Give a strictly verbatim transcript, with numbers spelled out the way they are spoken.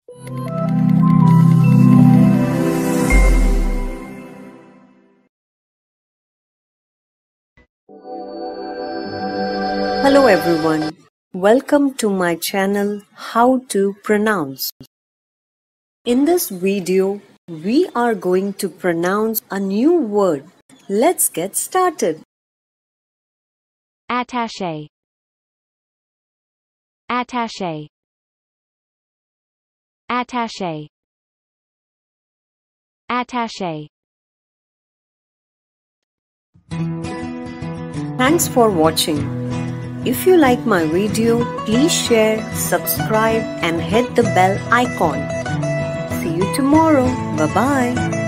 Hello everyone, welcome to my channel How to Pronounce. In this video, we are going to pronounce a new word. Let's get started. Attache. Attache. Attache. Attache. Thanks for watching. If you like my video, please share, subscribe and hit the bell icon. See you tomorrow. Bye-bye.